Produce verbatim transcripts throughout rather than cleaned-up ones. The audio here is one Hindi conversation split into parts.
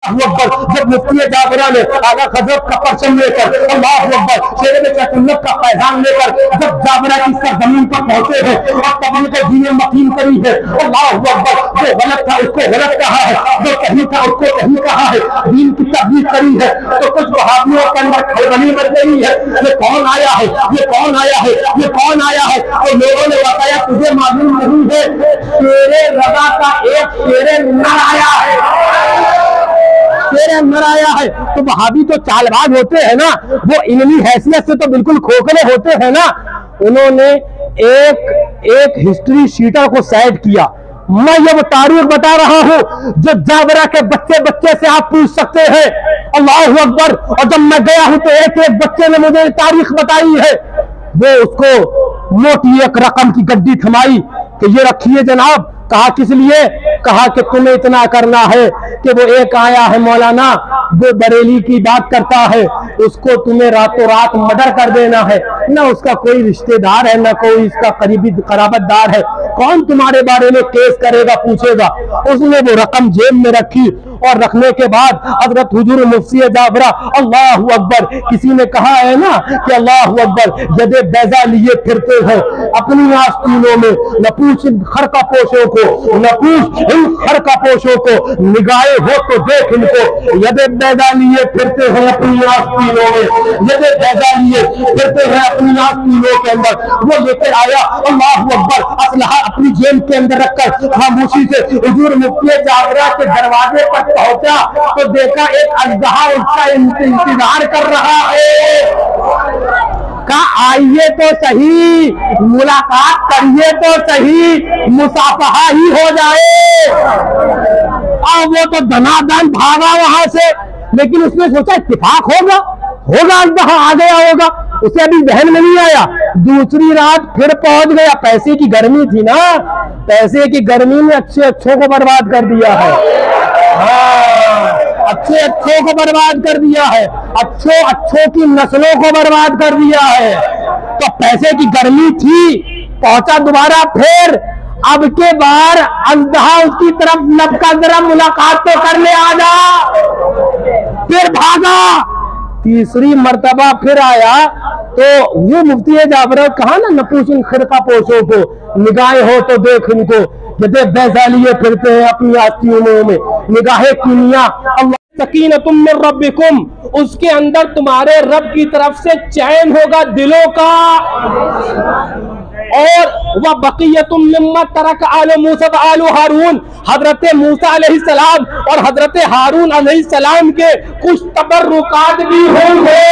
अकबर जब मुफ्ती जाबरा ने आला हजरत का परचम लेकर अल्लाह अकबर शेर चकुल्लत का पैगाम लेकर जब जाबरा की सरजमीन पर पहुंचे हैं और तबलीग को दीन मकीन करी है, अल्लाह अकबर जो गलत था उसको गलत कहा है, जो सही था उसको सही कहा है, दीन की तबलीग करी है, तो कुछ वहाबियों के अंदर खलबली मच गई है। ये कौन आया है, ये कौन आया है, ये कौन आया है? तो लोगों ने बताया तुझे मालूम नहीं है, शेरे रजा का एक शेरे नर आया है, तेरे अंदर आया है। तो वहाबी तो चालबाज होते हैं ना, वो इनकी हैसियत से तो बिल्कुल खोखले होते हैं ना। उन्होंने एक एक हिस्ट्री शीटर को साइड किया। मैं ये वो तारीख बता रहा हूं जो जाबरा के बच्चे बच्चे से आप पूछ सकते हैं। अल्लाह अकबर। और जब मैं गया हूं तो एक एक बच्चे ने मुझे तारीख बताई है। वो उसको मोटी एक रकम की गड्डी थमाई कि ये रखिए जनाब। कहा किस लिए? कहा कि तुम्हें इतना करना है कि वो एक आया है मौलाना, वो बरेली की बात करता है, उसको तुम्हें रातों रात मर्डर कर देना है। ना उसका कोई रिश्तेदार है, ना कोई इसका करीबी कराबतदार है, कौन तुम्हारे बारे में केस करेगा, पूछेगा। उसने वो रकम जेब में रखी और रखने के बाद हजरत हुजूर मुफ्ती जाबरा अल्लाह अकबर, किसी ने कहा है ना कि अल्लाह अकबर यदे बैजा लिए फिरते हैं अपनी आस्तीनों में, न पूछ खरका पोशों को, न पूछ इन खरका पोशों को, निगाहे हो तो देख इनको, यदे बैजा लिए फिरते हैं अपनी आस्तीनों में, यदे बैजा लिए फिरते हैं अपनी आस्तीनों के अंदर। वो लेकर आया अल्लाह अकबर असलहा अपनी जेब के अंदर रखकर खामोशी से हुजूर मुफ्ती जाबरा के दरवाजे पर पहुंचा तो देखा एक अजदहा उसका इंतजार कर रहा है। कहा आइए तो सही, मुलाकात करिए तो सही, मुसाफहा ही हो जाए। और वो तो धनाधन भागा वहां से, लेकिन उसने सोचा इत्तेफाक होगा होगा अजदहा आ गया होगा, उसे अभी जहन में नहीं आया। दूसरी रात फिर पहुंच गया। पैसे की गर्मी थी ना, पैसे की गर्मी में अच्छे अच्छों को बर्बाद कर दिया है। हाँ, अच्छे अच्छों को बर्बाद कर दिया है, अच्छों अच्छों की नस्लों को बर्बाद कर दिया है। तो पैसे की गर्मी थी, पहुंचा दोबारा फिर। अब के बार अजदहा उसकी तरफ लपका, जरा मुलाकात तो करने आ जा। फिर भागा। तीसरी मर्तबा फिर आया तो वो मुफ्ती जाबरा कहा ना न पूछ इन खिरका पोशों को, निगाहें हो तो देख इनको, यदे बैजा लिए फिरते हैं अपनी आस्तीनों में, निगाहे कीनिया अल्लाह सकीनतुम मिन रब्बिकुम, उसके अंदर तुम्हारे रब की तरफ से चैन होगा दिलों का। और वह बक़ियतुम मिम्मा तरक आलु मूसा व आलु हारून, हजरत मूसा अलैहिस्सलाम और हजरत हारून अलैहिस्सलाम के कुछ तबर्रुकात भी होंगे।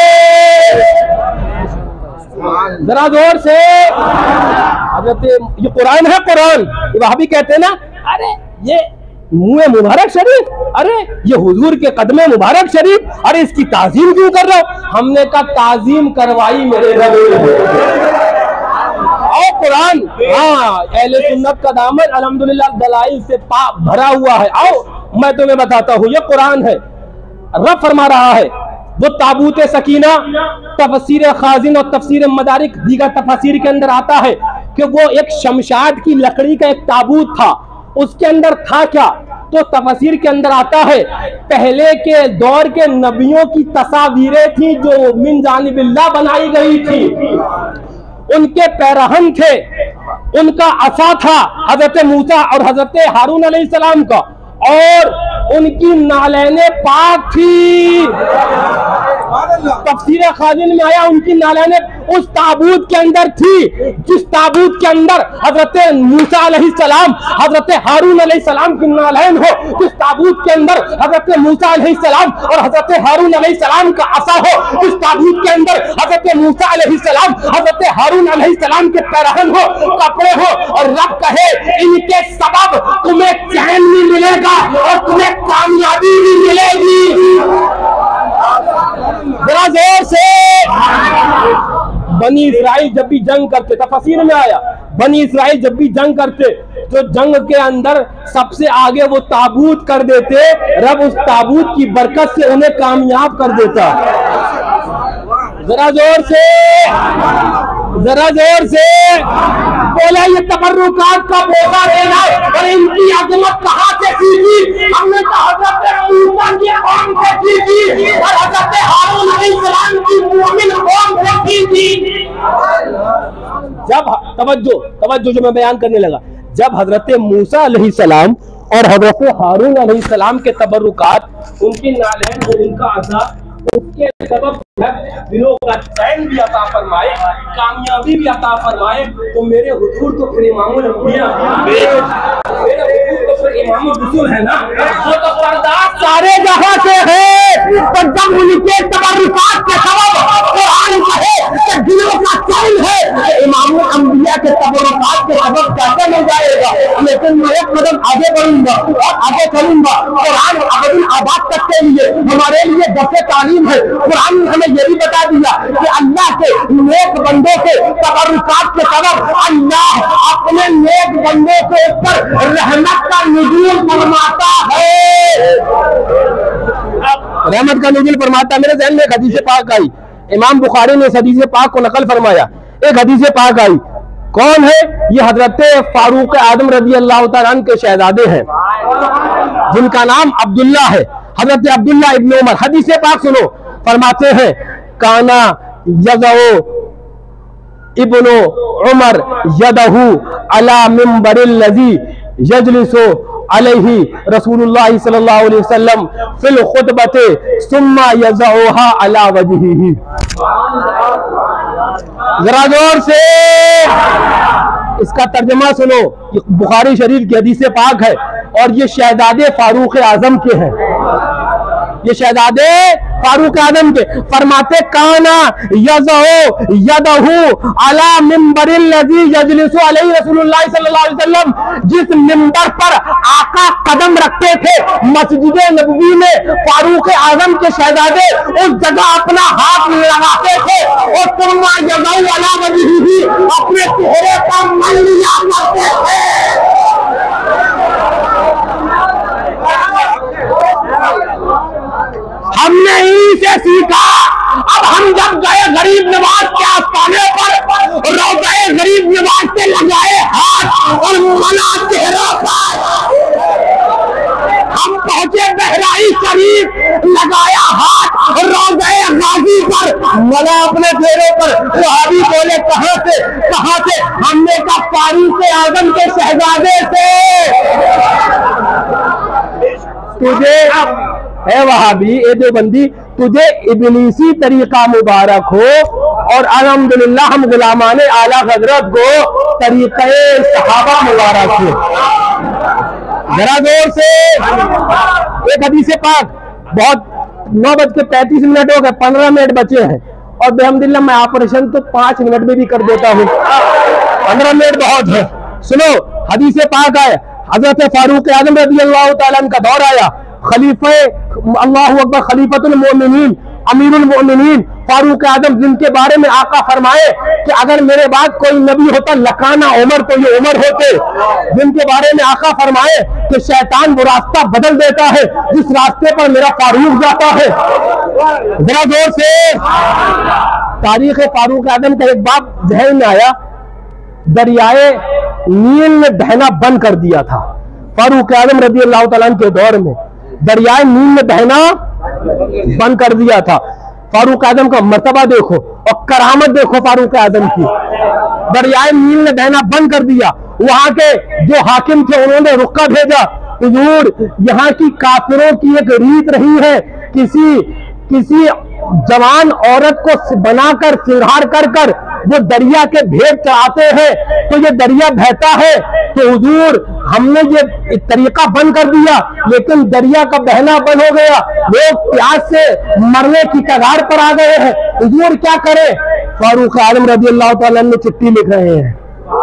जरा जोर से। हजरत ये कुरान है, कुरान ये वहां भी कहते हैं ना, अरे ये मुँह मुबारक शरीफ, अरे ये हुजूर के कदमे मुबारक शरीफ, अरे इसकी ताजीम क्यों कर रहे हो? हमने कहा ताजीम करवाई मेरे रब ने। और कुरान, हाँ अहले सुन्नत का दामन अल्हम्दुलिल्लाह दलाइल से पाक भरा हुआ है। आओ मैं तुम्हें बताता हूँ, ये कुरान है। रब फरमा रहा है वो ताबूत सकीना, तफसीर खाजिन और तफसीर मदारिक दीगर तफसीर के अंदर आता है कि वो एक शमशाद की लकड़ी का एक ताबूत था। उसके अंदर था क्या? तो तफसीर के अंदर आता है पहले के दौर के नबियों की तस्वीरें थी जो मिन जानिबिल्लाह बनाई गई थी। उनके पैरहन थे, उनका असा था हजरत मूसा और हजरत हारून अलैहिस्सलाम का, और उनकी नालैने पाक थी। तफसीर खाजिन में आया उनकी नालैने उस ताबूत के अंदर थी, जिस ताबूत के अंदर हजरत मूसा अलैहिस्सलाम हजरत हारून अलैहिस्सलाम की नालैन हो, जिस ताबूत के अंदर हजरत मूसा अलैहिस्सलाम और हजरत हारून अलैहिस्सलाम का असा हो, जिस ताबूत के अंदर हजरत मूसा अलैहिस्सलाम हजरत हारून अलैहिस्सलाम के पैरहन हो, कपड़े हो, और रब कहे इनके सबब तुम्हें चैन भी मिलेगा और तुम्हें कामयाबी भी मिलेगी। जरा जोर से। बनी इसराइल जब भी जंग करते, तफसीर में आया, बनी इसराइल जब भी जंग करते तो जंग के अंदर सबसे आगे वो ताबूत कर देते, रब उस ताबूत की बरकत से उन्हें कामयाब कर देता। जरा जोर से, जरा जोर से बोला, ये तबर्रुकात का बोझा देना और इनकी अजमत कहाँ से सीखी? हमने कहा थी और हजरत हारून अलैहिस्सलाम की मोमिन कौम देखी थी। जब तवज्जो तवज्जो जो मैं बयान करने लगा, जब हजरत मूसा अलैहिस्सलाम और हजरत हारून अलैहिस्सलाम के तबर्रुकात, उनकी नालैन और उनका अज़ा, उसके सबब दिलों का चैन भी अता फरमाए, कामयाबी भी अता फरमाए, तो मेरे हुजूर तो फिर इमामुल अंबिया, मेरे हुजूर तो फिर इमामुर रसूल है ना, वो तो बर्दाश्त सारे जहां से है। तो जब उनके तबर्रुकात के सबब कुरान कहे कि दिलों का चैन है, तो इमामुल अंबिया के तबर्रुकात के सबब कैसे मिल जाएगा। लेकिन मैं एक कदम आगे बढ़ूंगा और आगे चलूंगा। कुरान अबदुल आबाद तक के लिए हमारे लिए दर्से तालीम है। कुरान ने हमें यह भी बता दिया कि अल्लाह के नेक बंदों के तबर्रुकात के सबब अल्लाह अपने नेक बंदों के ऊपर रहमत का नुज़ूल फरमाता है। रहमत का नुज़ूल फरमाता। मेरे ज़हन में एक हदीस पाक आई, इमाम बुखारी ने इस हदीस पाक को नकल फरमाया। एक हदीस पाक आई, कौन है ये? हजरत फारूक आदम रज़ी अल्लाह तआला अन्हु के शहजादे हैं, जिनका नाम अब्दुल्ला है, हजरत अब्दुल्ला इब्न उमर। हदीस पाक सुनो, फरमाते हैं काना यज़उ इब्नु उमर यदहु अला मिंबरिल लज़ी यजलिसु अलैहि रसूलुल्लाह सल्लल्लाहु अलैहि वसल्लम फिल खुतबते सुम्मा यज़उहा अला वजहिही। जरा जोर से इसका तर्जुमा सुनो। ये बुखारी शरीफ की हदीस पाक है और ये शहजादे फारूक आजम के हैं। ये शहजादे फारूक आजम के फरमाते काना यज़उ यदहु अला मिंबरिल लज़ी यजलिसु अलैहि रसूलुल्लाह सल्लल्लाहु अलैहि वसल्लम, जिस मिंबर पर आका कदम रखते थे मस्जिद नबवी में, फारूक आजम के शहजादे उस जगह अपना हाथ लगाते थे और तुम्मा यज़उ अला वजहिही, अपने चेहरे का मल लिया करते थे। हमने इन्हीं से सीखा। अब हम जब गए गरीब नवाज के आस्थाने पर, रोज़े गरीब नवाज से लगाए हाथ और मना चेहरा पर, हम पहुंचे बहराई शरीफ, लगाया हाथ रोज़े गाजी पर, मना अपने चेहरे पर। वहाबी बोले कहां से कहां से? हमने कहा फारूक आजम के शहजादे से। तुझे है वहाबी ए देवबंदी, तुझे इब्लीसी तरीका मुबारक हो और अल्हम्दुलिल्लाह हम गुलामाने आला हजरत को तरीक़े सहाबा मुबारक हो। जरा जोर से एक हदीस पाक, बहुत नौ बज के पैंतीस मिनट हो गए, पंद्रह मिनट बचे हैं और बेहमदिल्ला मैं ऑपरेशन तो पांच मिनट में भी कर देता हूँ, पंद्रह मिनट बहुत है। सुनो हदीस पाक आए, हजरत फारूक आजम रज़ी अल्लाह तआला अन्हु का दौर आया, खलीफे अल्लाहु अकबर खलीफतुल मोमिनीन अमीरुल मोमिनीन फारूक आजम, जिनके बारे में आका फरमाए कि अगर मेरे बाद कोई नबी होता लकाना उमर तो ये उमर होते, जिनके बारे में आका फरमाए कि शैतान वो रास्ता बदल देता है जिस रास्ते पर मेरा फारूक जाता है। जरा जोर से तारीख फारूक आजम का एक बाप जहन में आया, दरियाए नील ने बहना बंद कर दिया था। फारूक आजम रज़ी अल्लाह तआला अन्हु के दौर में दरियाए नील ने बहना बंद कर दिया था। फारूक आजम का मर्तबा देखो और करामत देखो फारूक आजम की। दरियाए नील ने बहना बंद कर दिया। वहां के जो हाकिम थे उन्होंने रुक्का भेजा, हुजूर यहाँ की काफिरों की एक रीत रही है, किसी किसी जवान औरत को बनाकर सिंगार कर कर वो दरिया के भेंट चढ़ाते हैं तो ये दरिया बहता है। तो हुजूर हमने ये तरीका बंद कर दिया, लेकिन दरिया का बहना बंद हो गया, लोग प्यास से मरने की कगार पर आ गए हैं, हुजूर क्या करें? फारूक आजम रज़ी अल्लाह तआला अन्हु चिट्ठी लिख रहे हैं।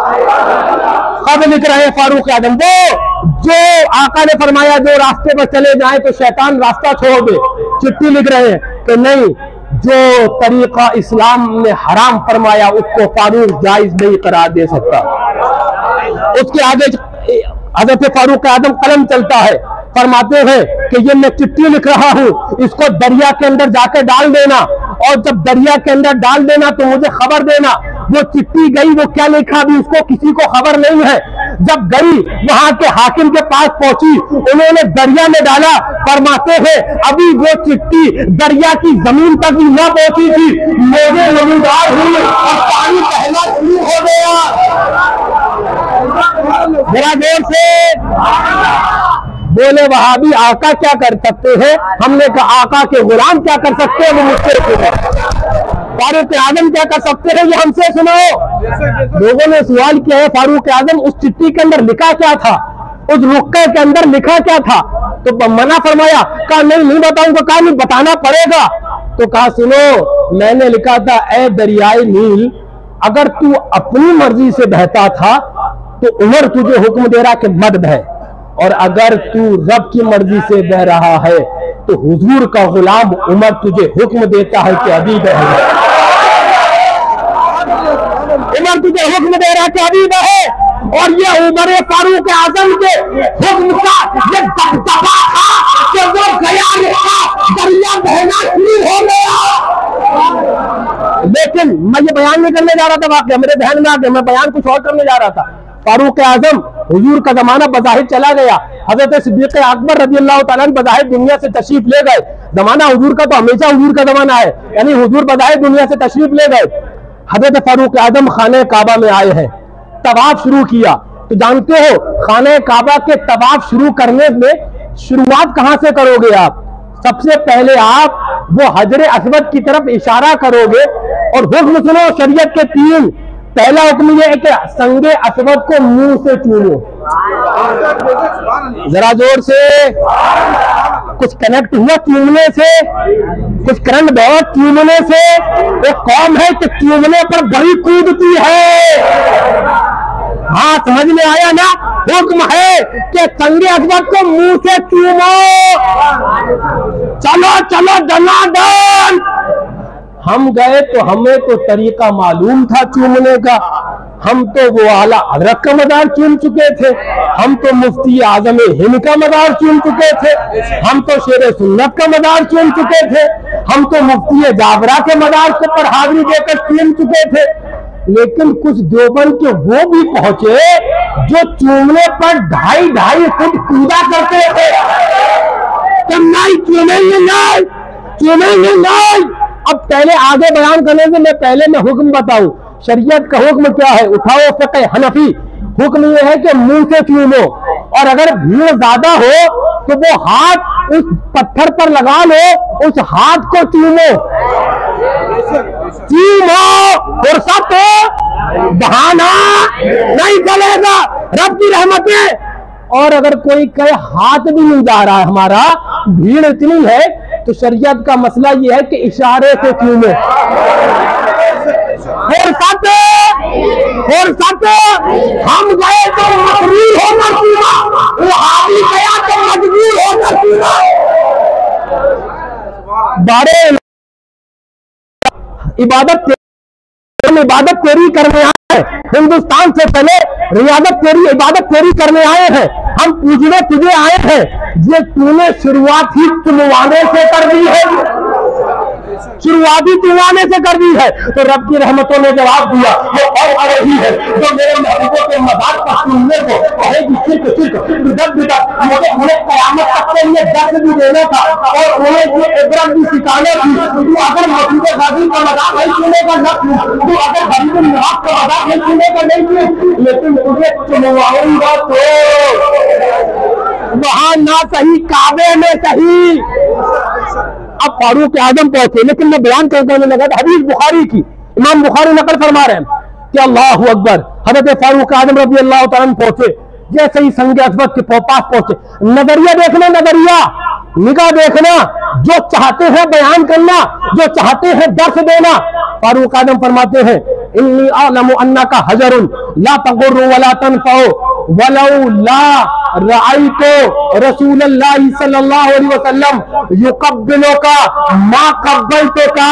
कब लिख रहे हैं फारूक आजम? वो जो आका ने फरमाया जो रास्ते पर चले जाए तो शैतान रास्ता छोड़ दे, चिट्ठी लिख रहे हैं कि नहीं, जो तरीका इस्लाम ने हराम फरमाया उसको फारूक जायज नहीं करार दे सकता। उसके आगे हज़रत फारूक आजम कलम चलता है, फरमाते हैं कि ये मैं चिट्ठी लिख रहा हूँ, इसको दरिया के अंदर जाके डाल देना और जब दरिया के अंदर डाल देना तो मुझे खबर देना। वो चिट्ठी गई, वो क्या लिखा अभी उसको किसी को खबर नहीं है, जब गई वहां के हाकिम के पास पहुंची, उन्होंने दरिया में डाला। फरमाते हैं अभी वो चिट्ठी दरिया की जमीन तक भी न पहुंची थी, मेरे नमूदार हुई और पानी बहना शुरू हो गया। जरा देर से बोले वहाबी आका क्या कर सकते हैं? हमने कहा आका के गुलाम क्या कर सकते हैं? वो मुझसे सुनो। फारूक आजम क्या कर सकते हैं? ये हमसे सुनो। लोगों ने सवाल किया है फारूक आजम उस चिट्ठी के अंदर लिखा क्या था, उस रुक्के के अंदर लिखा क्या था? तो मना फरमाया, कहा नहीं नहीं बताऊंगा। कहा नहीं बताना पड़ेगा। तो कहा सुनो, मैंने लिखा था ए दरियाए नील, अगर तू अपनी मर्जी से बहता था तो उमर तुझे हुक्म दे रहा कि मत बह, और अगर तू रब की मर्जी से बह रहा है तो हुजूर का गुलाम उमर तुझे हुक्म देता है कि अभी बह। उमर तुझे हुक्म दे रहा है कि अभी बह, और ये उमर फारूक आजम के हुक्म का ये दबदबा था कि वो गया दरिया बहना शुरू हो गया। लेकिन मैं ये बयान नहीं करने जा रहा था, वाकई मेरे ध्यान में आ गया, मैं बयान कुछ और करने जा रहा था। फारूक आजम हुजूर का जमाना बज़ाहिर चला गया, हजरत सिद्दीक़ अकबर रज़ी अल्लाह तआला अन्हु बज़ाहिर दुनिया से तशरीफ ले गए। जमाना हुजूर का तो हमेशा हुजूर का जमाना है, यानी हुजूर बज़ाहिर दुनिया से तशरीफ ले गए। हजरत फारूक आजम खाने काबा में आए हैं, तवाफ शुरू किया। तो जानते हो खाने काबा के तवाफ शुरू करने में शुरुआत कहां से करोगे आप? सबसे पहले आप वो हजरे अस्वद की तरफ इशारा करोगे, और हुक्म सुनो शरीयत के तीन। पहला हुक्म यह है कि संगे अस्वद को मुंह से चूमो। जरा जोर से, कुछ कनेक्ट हुआ चूमने से, कुछ करंट बहुत चूमने से। एक कौम है कि चूमने पर बड़ी कूदती है। हाँ समझ में आया ना? हुक्म है कि संगे अस्वद को मुंह से चूमो। चलो चलो दनादन। हम गए तो हमें तो तरीका मालूम था चूमने का। हम तो वो आला हजरत का मदार चूम चुके थे, हम तो मुफ्ती आजम हिंद का मदार चूम चुके थे, हम तो शेर सुन्नत का मदार चूम चुके थे, हम तो मुफ्ती जाबरा के मदार के पर हाजिरी देकर चूम चुके थे। लेकिन कुछ देवबंद के वो भी पहुंचे जो चूमने पर ढाई ढाई फुट कूदा करते थे। तो नहीं चूमेंगे, नहीं चूमेंगे, नहीं। अब पहले आगे बयान करने से मैं पहले मैं हुक्म बताऊं, शरीयत का हुक्म क्या है। उठाओ फ़िक़्ह हनफी, हुक्म यह है कि मुंह से चूमो, और अगर भीड़ ज्यादा हो तो वो हाथ उस पत्थर पर लगा लो, उस हाथ को चूमो। चूमो और सब बहाना नहीं चलेगा, रब की रहमतें। और अगर कोई कहे हाथ भी नहीं जा रहा है हमारा, भीड़ इतनी है, तो शरीयत का मसला यह है कि इशारे से चूमो। और सत और सत हम गए तो मजबूर होकर चूमा, वो आदमी गया तो मजबूर होकर चूमा। बारे इबादत इबादत तेरी करने आए हैं, हिंदुस्तान से पहले रियादत तेरी इबादत तेरी करने आए हैं, हम पूजने तुझे आए हैं। ये तूने शुरुआत ही चुमवाने से कर दी है, शुरुआती चुमवाने से कर दी है। तो रब की रहमतों ने जवाब दिया, वो और आ रही है जो मेरे महबूबों के मज़ार पर सुनने को कहेगी सिर्फ सिर्फ बिदत बिदत। मुझे उन्हें क़यामत तक के लिए दर्द भी देना था और उन्हें ये इबरत भी सिखाना थी। तू अगर मसूद गाजी का मज़ाक नहीं सुनेगा न, तू अगर गरीब नवाज का मज़ाक नहीं सुनेगा नहीं, लेकिन तुझे चुमवाऊंगा तो वहां ना सही काबे में सही। अब फारूक आजम पहुंचे, लेकिन मैं बयान करने लगा हदीस बुखारी की, इमाम बुखारी नकल फरमा रहे हैं कि अल्लाहु अकबर, हजरत फारूक आजम रज़ी अल्लाह तआला अन्हु पहुंचे। जैसे ही संगे अस्वद के पास पहुंचे, नजरिया देखना, नजरिया निगाह देखना, जो चाहते हैं बयान करना, जो चाहते हैं दर्श देना। फारूक आजम फरमाते हैं इन्नी आलमु अन्नका हजरुन ला तगुर्रु वला तनफउ वलौ ला रअयतु रसूलल्लाह सल्लल्लाहु अलैहि वसल्लम युकब्बिलुका मा कब्बलतुका।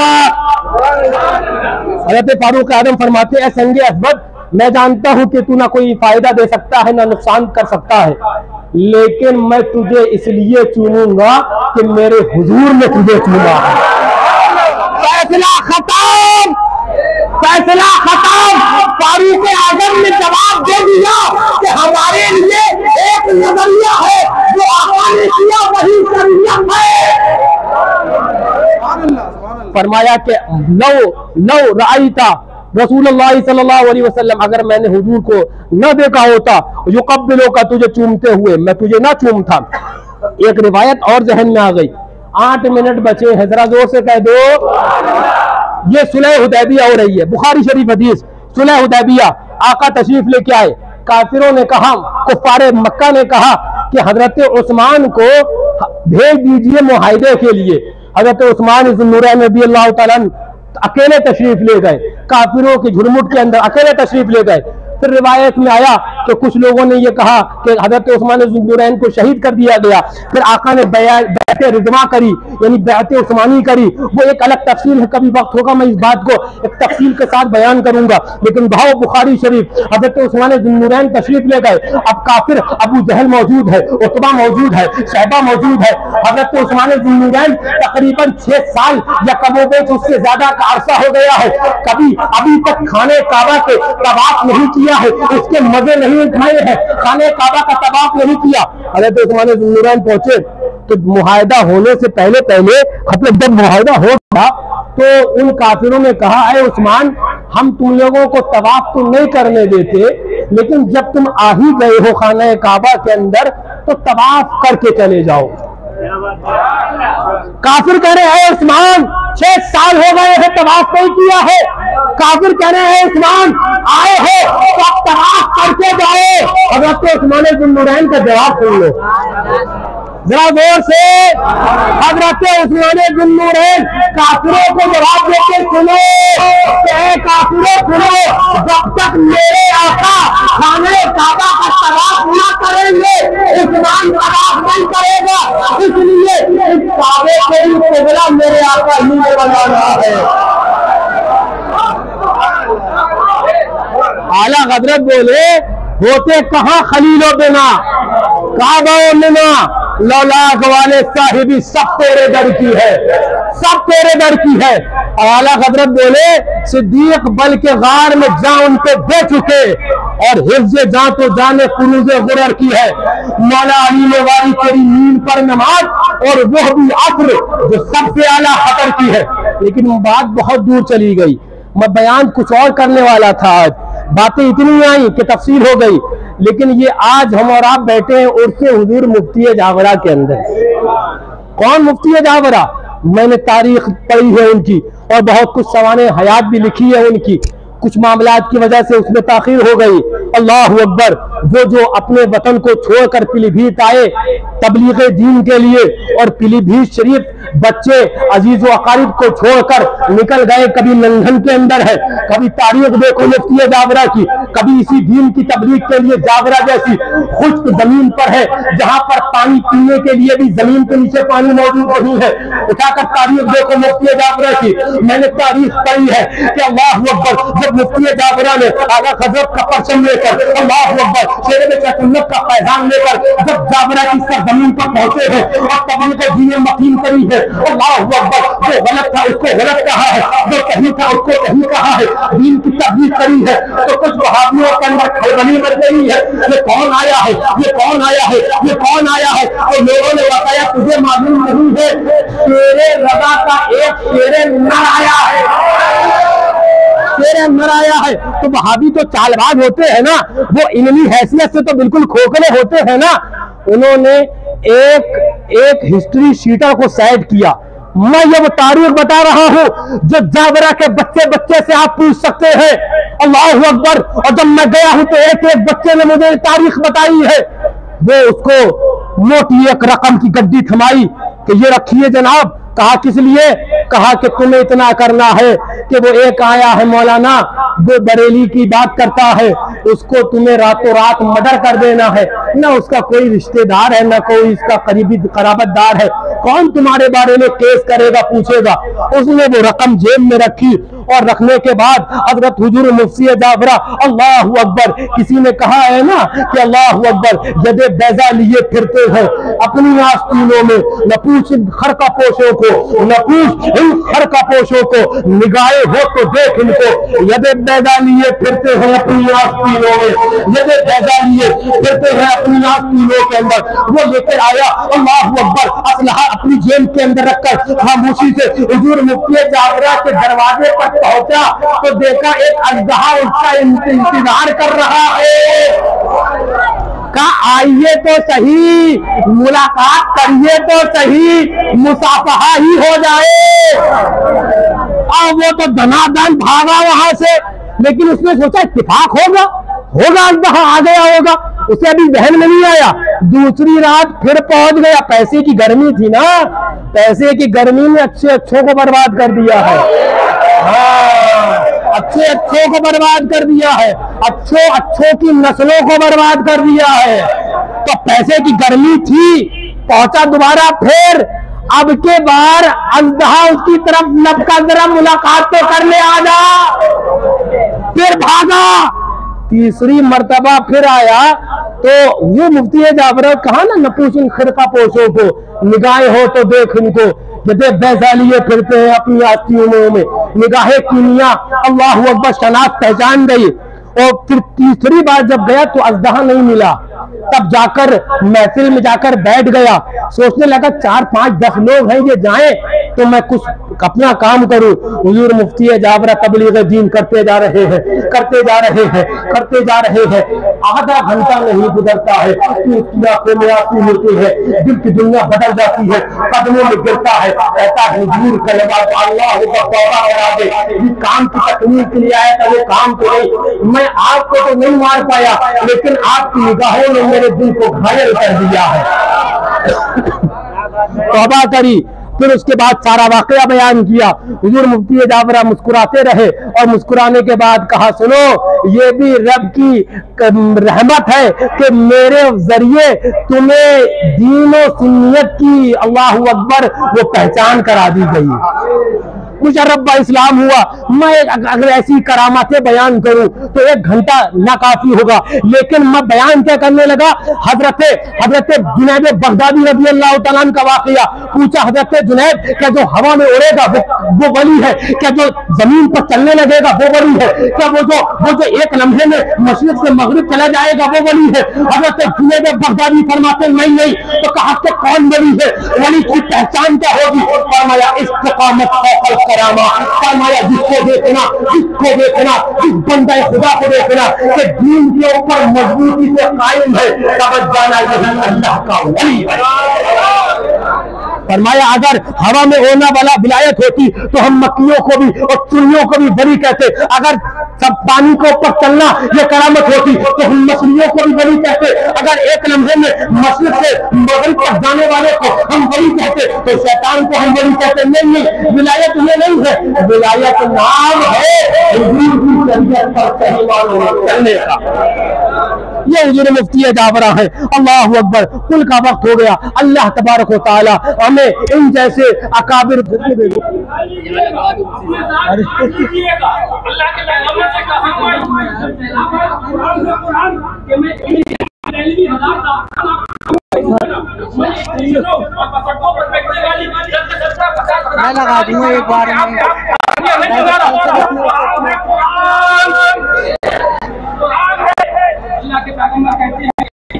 हज़रत फारूक आजम फरमाते हैं संगे अस्वद, मैं जानता हूं कि तू ना कोई फायदा दे सकता है ना नुकसान कर सकता है, लेकिन मैं तुझे इसलिए चुनूंगा कि मेरे हुजूर ने तुझे चुना है। फैसला खत्म, फैसला खत्म। फारूक आजम ने जवाब दे दिया कि हमारे लिए एक नजरिया है, जो आका ने किया वही शरीयत है। फरमाया कि लो लो राईता रसूलुल्लाह सल्लल्लाहु अलैहि वसल्लम, अगर मैंने हुजूर को न देखा होता युकब्बिलो का तुझे चूमते हुए, मैं तुझे ना चूमता। एक रिवायत और जहन में आ गई, आठ मिनट बचे हैं, जरा जोर से कह दो। ये सुलह हुदैबिया हो रही है, बुखारी शरीफ हदीस, सुलह हुदैबिया। आका तशरीफ लेके आए, काफिरों ने कहा, कुफ्फारे मक्का ने कहा कि हजरत उस्मान को भेज दीजिए मुआहिदे के लिए। हजरत उस्मान ज़ुन्नुरैन रज़ी अल्लाह तआला अन्हु अकेले तशरीफ ले गए, काफिरों की झुरमुट के अंदर अकेले तशरीफ ले गए। फिर रिवायत में आया कि कुछ लोगों ने यह कहा कि हजरत उस्मान ज़ुन्नुरैन को शहीद कर दिया गया। फिर आका ने बैत रिज़वा करी, यानी बैत उस्मानी करी। वो एक अलग तफसील है, कभी वक्त होगा मैं इस बात को एक तफसील के साथ बयान करूंगा। लेकिन भाव बुखारी शरीफ, हजरत उस्मान ज़ुन्नुरैन तशरीफ ले गए। अब काफिर अबू जहल मौजूद है, उतबा मौजूद है, शैबा मौजूद है। हजरत उस्मान ज़ुन्नुरैन तकरीबन छह साल या कमोबेश उससे ज्यादा का अरसा हो गया है, कभी अभी तक खाने काबा के तवाफ नहीं किया है, उसके मजे नहीं उठाए हैं, खाने काबा का तवाफ नहीं किया। हजरत उस्मान ज़ुन्नुरैन पहुंचे तो मुआहिदा होने से पहले पहले मतलब जब मुआहिदा हो गया तो उन काफिरों ने कहा, अरे उस्मान, हम तुम लोगों को तवाफ तो नहीं करने देते, लेकिन जब तुम आ ही गए हो खाना काबा के अंदर तो तवाफ करके चले जाओ। काफिर कह रहे हैं उस्मान, छह साल हो गए हैं तवाफ नहीं किया है। काफिर कह रहे हैं उस्मान, आए हो तो आप तवाफ करके जाओ। हजरत उस्मान ज़ुन्नुरैन का जवाब सुन लो जरा जोर से। हजरत उस्मान ज़ुन्नुरैन काफिरों को जवाब देते सुनो, काफिरों सुनो, जब तक मेरे आका खाने काबा का तवाफ ना करेंगे उस्मान तवाफ नहीं करेगा। इसलिए इस काबे के ही किबला मेरे आका ही ने बनाना है। आला हजरत बोले, होते कहाँ खलीलो बिना काबा मिना, लौलाक वाले साहिबी सब तेरे दर की है, सब तेरे दर की है। आला हजरत बोले, सिद्दीक बल के गार में जा उनको दे चुके और हिफ्ज़े जा तो जाने कुरूज़े गुरर की है। मौला अली ने वारी तेरी नींद पर नमाज और वह भी अफ्र जो सबसे आला खतर की है। लेकिन बात बहुत दूर चली गई, मैं बयान कुछ और करने वाला था। आज बातें इतनी आई कि तफसील हो गई, लेकिन ये आज हम और आप बैठे हैं उर्से हुजूर मुफ्ती जावरा के अंदर। कौन मुफ्ती जावरा? मैंने तारीख पढ़ी है उनकी और बहुत कुछ सवाने हयात भी लिखी है उनकी। कुछ मामलात की वजह से उसमें ताखीर हो गई। अल्लाह अकबर। वो जो अपने वतन को छोड़कर पीलीभीत आए तबलीग दीन के लिए और पीलीभीत शरीफ बच्चे अजीज व अकारिब को छोड़कर निकल गए, कभी लंघन के अंदर है, कभी तारीख देखो मुफ्ती जावरा की, कभी इसी दीन की तबलीग के लिए जावरा जैसी खुश्क जमीन पर है जहां पर पानी पीने के लिए भी जमीन के नीचे पानी मौजूद नहीं है। उठाकर तारीख देखो मुफ्ती जावरा की। मैंने तारीख पढ़ी है कि अल्लाह अकबर, जब मुफ्ती जावरा ने आला हजरत का परचम लेकर, अल्लाह अकबर, शेर में चटुल्लत का पैगाम लेकर जब जावरा की सरजमीन पर पहुंचे हैं और तबलीग दीन मकीन करी है, अल्लाह अकबर, जो गलत था उसको गलत कहा है, जो सही था उसको सही कहा है, दीन की तबलीग करी है, तो कुछ वहाबियों के अंदर खलबली मच गई है। ये कौन आया है, ये कौन आया है, ये कौन आया है? तो लोगों ने बताया तुझे मालूम नहीं है, शेरे रज़ा का एक शेरे नर आया है, शेरे नर आया है। तो वहाबी तो चालबाज होते हैं ना, वो इनकी हैसियत से तो बिल्कुल खोखले होते हैं ना। उन्होंने एक एक हिस्ट्री शीटर को साइड किया। मैं ये वो तारीख बता रहा हूं जो जावरा के बच्चे बच्चे से आप पूछ सकते हैं। अल्लाह अकबर। और जब मैं गया हूं तो एक एक बच्चे ने मुझे तारीख बताई है। वो उसको मोटी एक रकम की गड्डी थमाई कि ये रखिए जनाब। कहा किस लिए? कहा कि तुम्हें इतना करना है कि वो एक आया है मौलाना, वो बरेली की बात करता है, उसको तुम्हें रातों रात मर्डर कर देना है। ना उसका कोई रिश्तेदार है, ना कोई इसका करीबी कराबतदार है, कौन तुम्हारे बारे में केस करेगा, पूछेगा। उसने वो रकम जेब में रखी और रखने के बाद हजरत हुजूर मुफ्ती जाफरा अल्लाह अकबर, किसी ने कहा है ना कि अल्लाह अकबर, यदे बैजा लिए फिरते हैं अपनी आस्तीनों में, नपूछ इन खरकापोशों को, नपूछ इन खरकापोशों को, निगाहे हो तो देख इनको, यदे बैजा लिए फिरते हैं अपनी आस्तीनों में, यदे बैजा लिए फिरते हैं अपनी आस्तीनों के अंदर। वो लेकर आया अल्लाह अकबर असलहा अपनी जेब के अंदर रखकर खामोशी से हुजूर मुफ्ती जाफरा के दरवाजे पर पहुंचा तो देखा एक अजदहा उसका इंतजार कर रहा है। कहा आइए तो सही, मुलाकात करिए तो सही, मुसाफहा ही हो जाए। अब वो तो धनाधन भागा वहां से, लेकिन उसने सोचा इत्तेफाक होगा होगा अजदहा आ गया होगा, उसे अभी बहन में नहीं आया। दूसरी रात फिर पहुंच गया, पैसे की गर्मी थी ना, पैसे की गर्मी में अच्छे अच्छों को बर्बाद कर दिया है। हाँ, अच्छे अच्छों को बर्बाद कर दिया है, अच्छों अच्छों की नस्लों को बर्बाद कर दिया है। तो पैसे की गर्मी थी, पहुंचा दोबारा फिर, अब के बार अजदहा उसकी तरफ लपका, जरा मुलाकात तो करने आ जा, फिर भागा। तीसरी मर्तबा फिर आया तो वो मुफ्ती जाफरा कहा ना, नपूछ इन खिरका पोशों को, निगाहें हो तो देख इनको, जैसे बैजा लिए फिरते हैं अपनी आस्तीनों में, निगाहें कीनिया अल्लाह अकबर शनाख्त पहचान गई। और फिर तीसरी बार जब गया तो अजदहा नहीं मिला, तब जाकर महफिल में जाकर बैठ गया, सोचने लगा चार पांच दस लोग हैं, ये जाएं तो मैं कुछ अपना काम करूं। हुजूर मुफ्ती जाफरा तबलीग दीन करते जा रहे हैं करते जा रहे हैं करते जा रहे हैं आधा घंटा नहीं गुजरता है कि उसकी आंखों में आंसू मिलते हैं, दिल की दुनिया बदल जाती है, कदमों में गिरता है, कहता है हुजूर का अल्लाह का तौबा करा दे, ये काम की तकमील के लिए आया था, वो काम तो नहीं, मैं आपको तो नहीं मार पाया, लेकिन आपकी निगाहों ने मेरे दिल को घायल कर दिया है। तौबा करी, फिर उसके बाद सारा वाकया बयान किया। हुजूर मुफ्ती जाफरा मुस्कुराते रहे और मुस्कुराने के बाद कहा, सुनो ये भी रब की रहमत है कि मेरे जरिए तुम्हें दीन और सुन्नियत की अल्लाह अकबर वो पहचान करा दी गई, मुशर्रफ इस्लाम हुआ। मैं अगर ऐसी करामातें बयान करूं तो एक घंटा ना काफी होगा, लेकिन मैं बयान क्या करने लगा, हजरत हजरत जुनैद बगदादी रज़ी अल्लाह तआला अन्हु का वाकया। पूछा हजरत जुनैद, क्या जो हवा में उड़ेगा वो वो वली है, क्या जो जमीन पर चलने लगेगा वो वली है, क्या वो जो वो जो एक लम्हे में मशरिक से मगरिब चला जाएगा वो वली है? हजरत जुनैद बगदादी फरमाते नहीं नहीं। तो कहा कि कौन वली है, वली की पहचान क्या होगी? फरमाया इस्तिकामत फौकल करामा, फरमाया जिसको देखना जिसको देखना जिस बंदा खुदा को देखना कि दीन के ऊपर मजबूती से कायम है, तब जाना यही अल्लाह का वली है। फरमाया अगर हवा में ओना वाला विलायत होती तो हम मक्खियों को भी और चुनियों को भी वली कहते, अगर सब पानी के ऊपर चलना ये करामत होती तो हम मछलियों को भी वली कहते, अगर एक लम्हे में मशरिक से मगरिब तक जाने वाले को हम वली कहते तो शैतान को हम वली कहते। नहीं नहीं, विलायत ये नहीं है, विलायत नाम है हुजूर की शरीयत पर चलने का। ये हुजूर मुफ्ती जाफरा है। अल्लाह अकबर, कुल का वक्त हो गया। अल्लाह तबारक व तआला हमें इन जैसे अकाबिर मैं लगा दूंगा एक बार में। अल्लाह के पैगंबर कहते हैं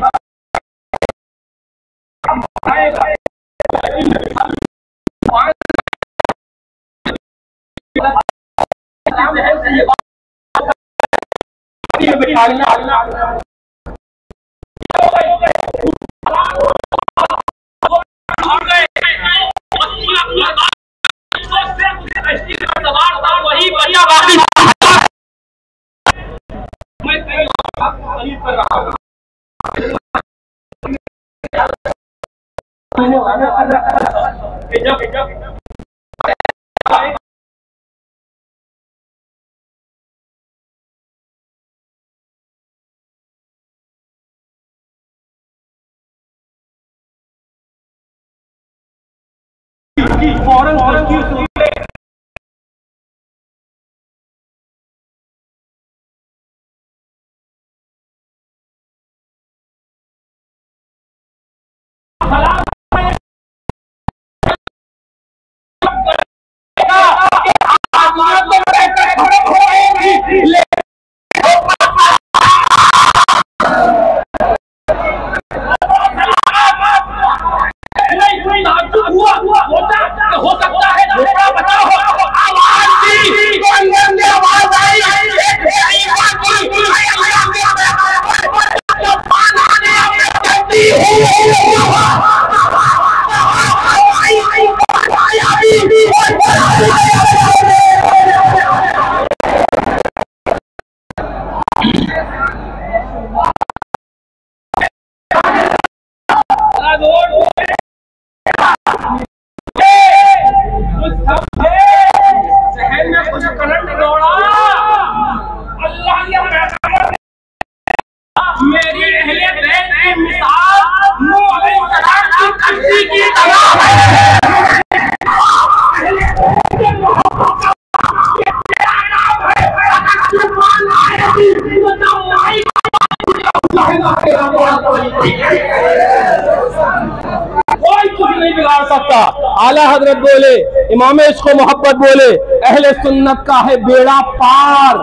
वही बढ़िया बात मैं कहीं कर रहा हूँ। फौरन कोई कुछ नहीं बिगाड़ सकता। आला हजरत बोले, इमाम इश्क व मोहब्बत बोले, अहले सुन्नत का है बेड़ा पार।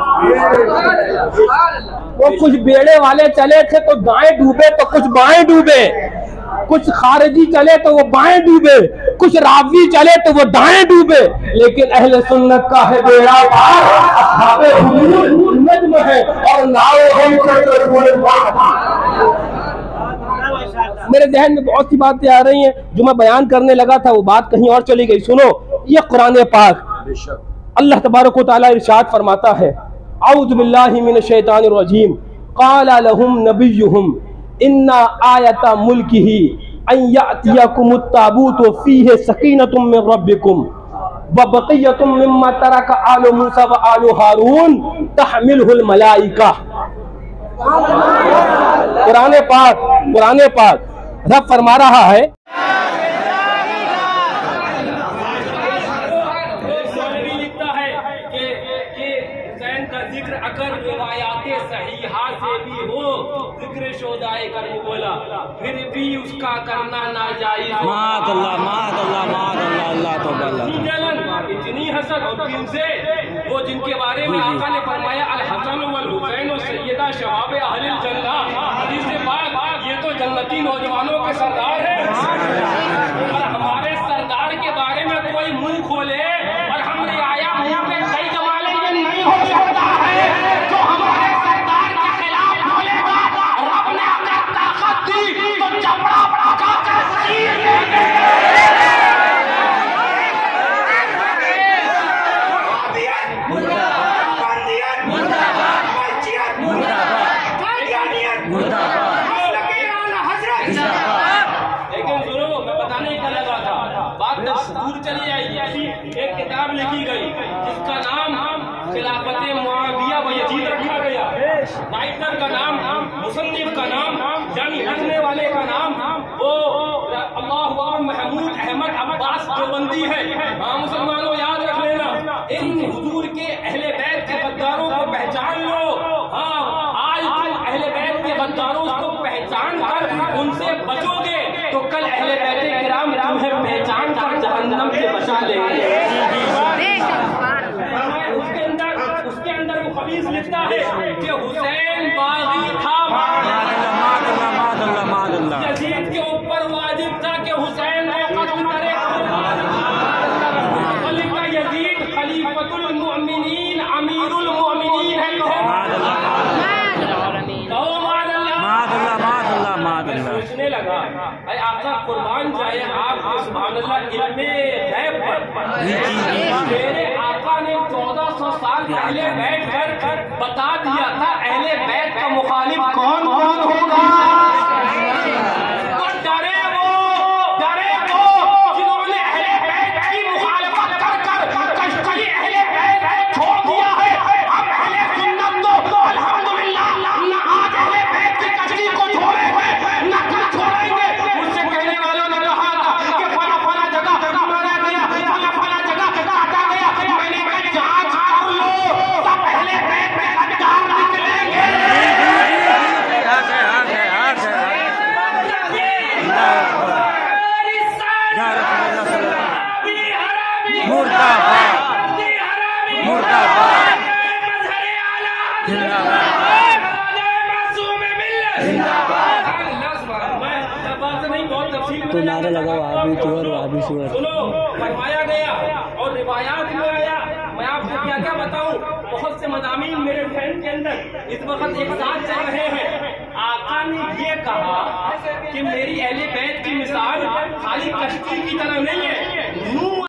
वो कुछ बेड़े वाले चले थे तो दाएं डूबे तो कुछ बाएं डूबे, कुछ खारिजी चले तो वो बाएं डूबे, कुछ रावी चले तो वो दाएं डूबे, लेकिन अहले सुन्नत का है बेड़ा पार। अस्हाबे हुजूर नज्म है और नाव हम मेरे जहन में बहुत सी बातें आ रही हैं जो मैं बयान करने लगा था, वो बात कहीं और चली गई। सुनो, ये कुरान पाक अल्लाह तबारक व तआला इरशाद फरमाता है, औज़ु बिल्लाहि मिनश शैतानिर रजीम, क़ाला लहुम नबियुहुम इन्ना आयता मुल्किही अन यअतियकुमुत ताबूतु फीहि सकीनतुम मिन रब्बिकुम व बक़िय्यतुम मिम्मा तरका आलु मूसा व आलु हारून तहमिलहुल मलाइका। कुरान पाक कुरान पाक रब फरमा रहा है, लिखता है कि कि हुसैन का जिक्र अगर रिवायाते सहीहा से भी हो, जिक्र शोदाए कर बोला, फिर भी उसका करना नाजायज। मादल्ला मादल्ला मादल्ला अल्लाह तौबा। इतनी हसद और किन से, वो जिनके बारे में आका ने फरमाया अल हसन वल हुसैन व सय्यदा शबाब अहलिल जन्नह, हदीस से बात, ये तो जन्नती नौजवानों के सरदार है। और हमारे सरदार के बारे में कोई मुंह खोले और हम रियाया मुंह पे कई जमाले, ये नहीं हो सकता है। जो हमारे सरदार के खिलाफ बोलेगा, रब ने अगर ताकत दी तो चपड़ा पका कर चीर देंगे। लेकिन सुनो, मैं बताने का लगा था, बात दूर चली जाएगी। एक किताब लिखी गई जिसका नाम खिलाफत मुआविया व यजीद रखा गया। राइटर का नाम, मुसन्निफ का नाम, यानी लिखने वाले का नाम वो अल्लाह महमूद अहमद अब्बास देवबंदी है। हाँ मुसलमानों, याद रख लेना, इन हुजूर के अहले बैत के गद्दारों को पहचान लो। हाँ, आज तुम अहले बैत के गद्दारों को पहचान कर उनसे बचोगे तो कल अहले बैत किराम तुम्हें पहचान कर जहन्नम से बचा लेंगे। उसके अंदर उसके अंदर वो खबीस लिखता है कि हुसैन बागी था, यजीद के ऊपर वाजिब था कि हुसैन को कत्ल करे। लिखा यजीद खलीफतुल मुअमिनीन अमीरुल मुअमिनीन है। सोचने लगा, अरे आका कुर्बान जाए आप सुभान अल्लाह इल्मे गैब पर। मेरे आका ने चौदह सौ साल पहले बैठ कर बता दिया था अहले बैत का मुखालिफ कौन कौन होगा। तो डरे वो डरे वो जिन्होंने अहले बैत की मुखालिफत कर कर कश्ती अहले बैत छोड़ दिया है। हम अहले सुन्नत तो अल्हम्दुलिल्लाह ना आज अहले बैत की कश्ती को छोड़े हैं ना कल छोड़ेंगे। मुझसे कहने वालों ने कहा था कि फला फला जगह मारा गया, फला फला जगह काटा गया। मैंने कहा जांच कर लो, सब अहले बैत में गद्दार निकलेंगे। मुर्दाबाद मुर्दाबाद तो नारा लगाओ आबी सुअर आबी सुअर। सुनो, फरमाया गया और रिवायात में आया। मैं आपको क्या क्या बताऊं, बहुत से मज़ामीन मेरे फैन के अंदर इस वक्त एक साथ चल रहे हैं। आका ने ये कहा कि मेरी अहले बैत की मिसाल खाली कश्ती की तरह नहीं है।